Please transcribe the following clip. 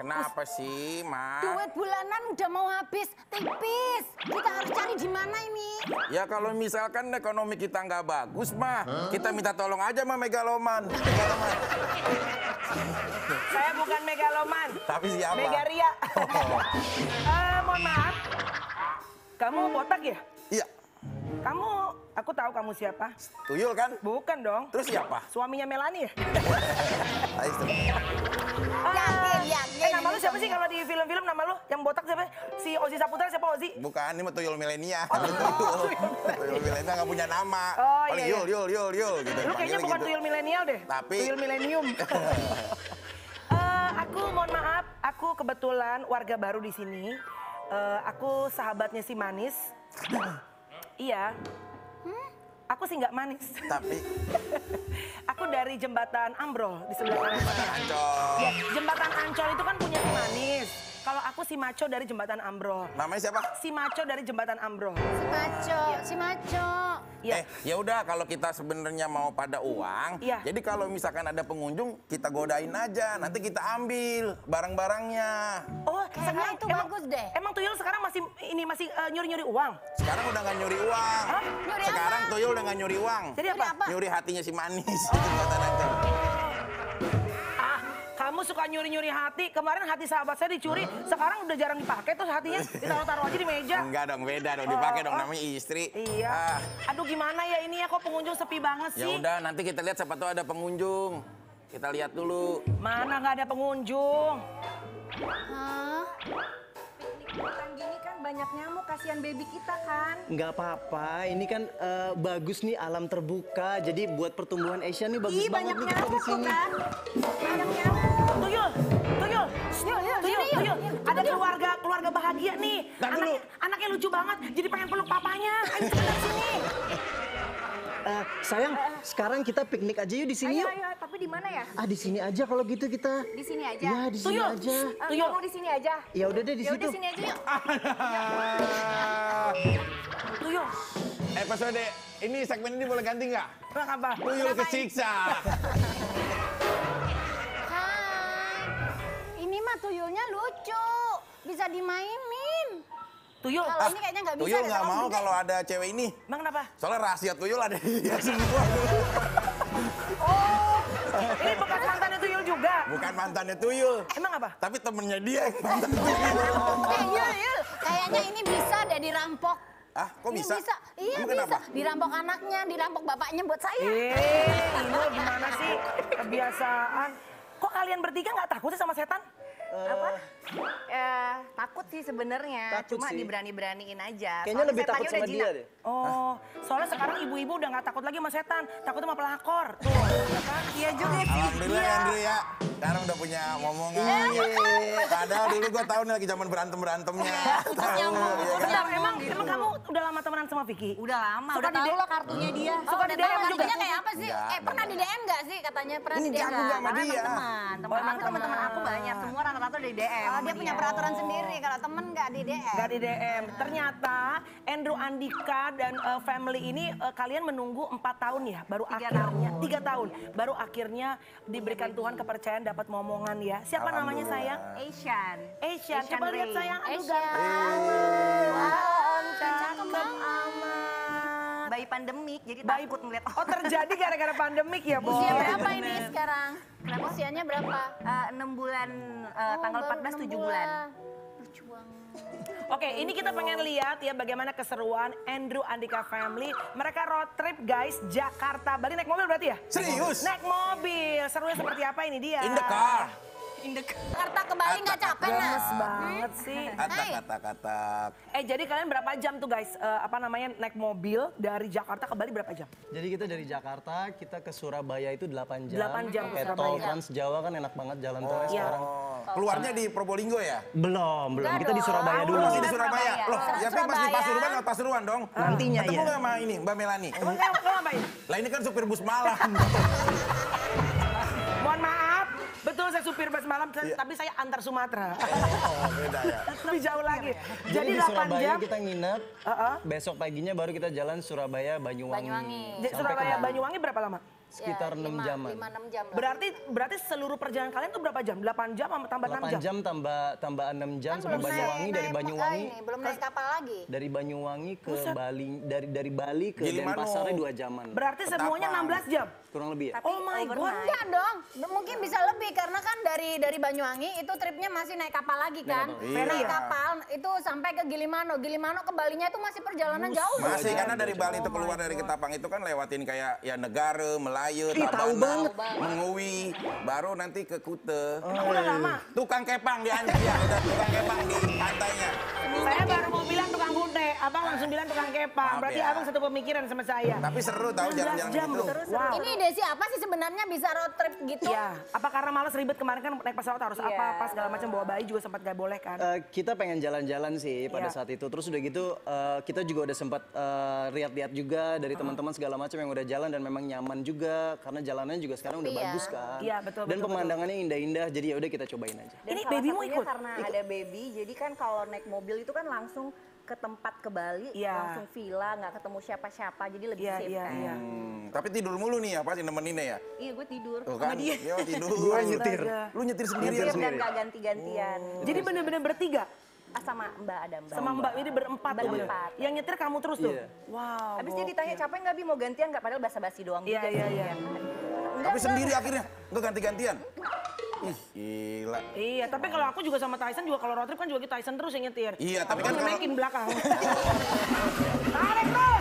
Kenapa sih, Ma? Duit bulanan udah mau habis, tipis. Kita harus cari di mana ini? Ya kalau misalkan ekonomi kita nggak bagus, mah kita minta tolong aja sama Megaloman. Saya bukan megaloman. Tapi siapa? Megaria. Mohon maaf. Kamu botak ya? Iya. Aku tahu kamu siapa. Tuyul kan? Bukan dong. Terus siapa? Suaminya Melani ya? Yakin. Nama lu siapa sih kalau di film-film, nama lu yang botak siapa? Si Ozi Saputra siapa Ozi? Bukan, ini mah tuyul milenial. Tuyul milenial nggak punya nama. Oh, paling iya. Yul gitu. Lu kayaknya bukan tuyul milenial deh. Tapi tuyul milenium. Aku mohon maaf, aku kebetulan warga baru di sini. Aku sahabatnya si Manis. Iya. Aku sih nggak manis. Tapi aku dari Jembatan Ambrol di sebelah kanan. Jembatan Ancol. Ya, Jembatan Ancol itu kan punya si Manis. Kalau aku si Maco dari Jembatan Ambrol. Namanya siapa? Si Maco dari Jembatan Ambrol. Si Maco. Ya. Ya udah kalau kita sebenarnya mau pada uang, Iya. jadi kalau misalkan ada pengunjung kita godain aja, nanti kita ambil barang-barangnya. Oh, Kayaknya itu bagus deh. Emang Tuyul sekarang masih nyuri-nyuri uang? Sekarang udah nggak nyuri uang. Hah? Nyuri Sekarang apa? Tuyul udah nggak nyuri uang. Jadi apa? Nyuri hatinya si Manis. Di Jembatan Ancol. Kamu suka nyuri-nyuri hati. Kemarin hati sahabat saya dicuri. Sekarang udah jarang dipakai tuh hatinya. Ditaruh-taruh aja di meja. Enggak dong, beda dong, dipakai dong, namanya istri. Iya. Aduh gimana ya ini ya, kok pengunjung sepi banget Ya sih? udah, nanti kita lihat siapa tahu ada pengunjung. Kita lihat dulu. Mana nggak ada pengunjung? Hah? Bukan gini kan banyak nyamuk, kasihan baby kita kan. Nggak apa-apa, ini kan bagus nih alam terbuka. Jadi buat pertumbuhan Asia nih bagus Ih, banget banyak nih kita di nyamuk tuh sini. kan. Banyak nyamuk. Tuyul. Ada keluarga bahagia nih. Anaknya lucu banget, jadi pengen peluk papanya. Ayo sebentar sini. Sayang, sekarang kita piknik aja yuk di sini yuk. Ayo, tapi di mana ya? Di sini aja kalau gitu kita. Di sini aja. Ya, di sini Tuyul. aja. Tuyul. Mau di sini aja. Ya udah deh di Ya situ. udah sini aja yuk. Tuyul. Episode ini segmen ini boleh ganti nggak? Kenapa? Tuyul kesiksa. Hai. Ini mah tuyulnya lucu. Bisa dimainin. Tuyul. Kalau ini kayaknya nggak bisa. Tuyul deh, nggak terlalu mau gede. kalau ada cewek ini. Emang kenapa? Soalnya rahasia Tuyul ada di dia semua. Oh, ini bekas mantannya Tuyul juga. Bukan mantannya Tuyul. Emang apa? Tapi temennya dia yang mantan Tuyul. Yul. Kayaknya ini bisa deh dirampok. Ah, kok Ini bisa? Iya Emang bisa. kenapa? Dirampok anaknya, dirampok bapaknya buat saya. Ini gimana sih? Kebiasaan. Kok kalian bertiga nggak takut sih sama setan? Apa? Takut sih sebenarnya, Takut cuma sih. diberani-beraniin aja. Kayaknya Soalnya lebih takut setannya sama udah dia jinak. deh. Oh, soalnya sekarang ibu-ibu udah nggak takut lagi sama setan, takut sama pelakor. Tuh, ya kan? Iya juga sih. Alhamdulillah ya Andrew ya. Sekarang udah punya momongan. Padahal dulu gue tahu nih lagi zaman berantem-berantemnya. Tahu. Ya kan? Bentar, emang kamu udah lama temenan sama Vicky? Udah lama, Suka udah di tahu DM? lah kartunya dia. Suka di DM juga? Kartunya kayak apa sih? Enggak, Pernah di DM nggak sih katanya? Pernah di DM jago nggak sama Karena dia? emang teman. emang Aku teman-teman aku banyak, semua rata-rata dari DM. Oh, sama dia punya peraturan sendiri. Kalau temen nggak di DM. Gak di DM. Ternyata Andrew Andika dan family ini kalian menunggu 4 tahun ya, baru akhirnya 3 tahun, baru akhirnya diberikan Tuhan kepercayaan dapat momongan ya. Siapa namanya sayang? Asian. Asian. Coba lihat Ray. sayang. Aduh Asian. ganteng. Wow, cakep cakep amat. Bayi pandemik, jadi Bayi- takut ngeliat Oh terjadi gara-gara pandemik ya, Bo? Usia berapa ini sekarang? Usianya berapa? 6 bulan, tanggal baru 14 6 7 bulan. Lucu banget. Oke, ini kita pengen lihat ya bagaimana keseruan Andrew Andika family. Mereka road trip guys, Jakarta, Bali naik mobil berarti ya? Serius? Naik mobil, serunya seperti apa ini dia? In the car. Jakarta ke Bali nggak capek nah? Gemes banget sih. Katak. Jadi kalian berapa jam tuh guys, naik mobil dari Jakarta ke Bali berapa jam? Jadi kita dari Jakarta, kita ke Surabaya itu 8 jam. 8 jam ke Pakai Surabaya. tol Trans Jawa kan enak banget jalan tolnya Iya. sekarang. Keluarnya di Probolinggo ya? Belum. Kita di Surabaya Oh, dulu. Masih di Surabaya? Loh, ya tapi pas di Surabaya. Pasuruan atau Pasuruan dong? Nantinya Ketemu ya. nggak sama ini, Mbak Melani? Emang kamu ngapain? Lah ini kan supir bus malam. Mohon maaf, betul saya supir bus malam, tapi saya antar Sumatera. Oh, beda ya. Lebih jauh lagi. Jadi di 8 Surabaya jam. kita nginep, Heeh. besok paginya baru kita jalan Surabaya Banyuwangi. Banyuwangi. Di Sampai Surabaya ke Bali. Banyuwangi berapa lama? Sekitar 6 jaman. 5-6 jam lah. Berarti seluruh perjalanan kalian tuh berapa jam? 8 jam sama tambah 6 8 jam? jam tambah 6 jam Kan sampai belum Banyuwangi, dari Banyuwangi belum naik kapal lagi. dari Banyuwangi ke Bali, dari Bali ke Gilimanuk. Denpasarnya 2 jaman. Berarti semuanya 16 jam? Kurang lebih ya. Oh my God. Enggak dong, mungkin bisa lebih karena kan dari Banyuwangi itu tripnya masih naik kapal lagi kan. kapal. Iya. Naik kapal itu sampai ke Gilimano. Gilimano ke Balinya itu masih perjalanan jauh. Masih karena dari Bali itu keluar dari Ketapang itu kan lewatin kayak ya Negara, Melayu, Ih, tahu banget. Menguwi, baru nanti ke Kute. Udah lama. Tukang kepang di Anjir ya, udah tukang kepang di pantainya. Saya baru mau bilang tukang kude, abang langsung bilang tukang kepang. Maaf Berarti ya. abang satu pemikiran sama saya. Tapi seru tahu 16 jalan-jalan jam gitu. loh. Wow. Ini ide siapa sih sebenarnya bisa road trip gitu? Iya, apa karena malas ribet kemarin kan naik pesawat harus apa segala macam, bawa bayi juga sempat gak boleh kan? Kita pengen jalan-jalan sih pada Iya. saat itu. Terus udah gitu kita juga udah sempat lihat-lihat juga dari teman-teman segala macam yang udah jalan dan memang nyaman juga karena jalanannya juga sekarang udah Iya. bagus kan. Iya, betul, Dan betul, pemandangannya indah-indah. Jadi ya udah kita cobain aja. Dan Ini salah babymu satunya ikut? Karena ada baby, jadi kan kalau naik mobil itu kan langsung ke tempat ke Bali, Iya. langsung villa, nggak ketemu siapa-siapa, jadi lebih Iya, safe iya, kan. iya. Tapi tidur mulu nih ya, pasti nemeninnya ya. Iya, gue tidur Tuh sama kan, dia. dia tidur. Gua nyetir. Lu nyetir sendirian. Nyetir dan gak ganti-gantian. Jadi bener-bener bertiga? Sama Mbak ada Mbak. Sama Mbak ini berempat tuh. Berempat. Yang nyetir kamu terus tuh? Iya. Wow. Habis dia ditanya capek nggak Bi mau gantian nggak? Padahal basa-basi doang Iya, juga iya, sih. iya. Tapi sendiri akhirnya, enggak ganti-gantian. Ih, gila. Iya, tapi kalau aku juga sama Tyson juga kalau road trip kan juga kita Tyson terus yang nyetir. Iya, tapi kan Aku kalau- naikin belakang. Tarik bro!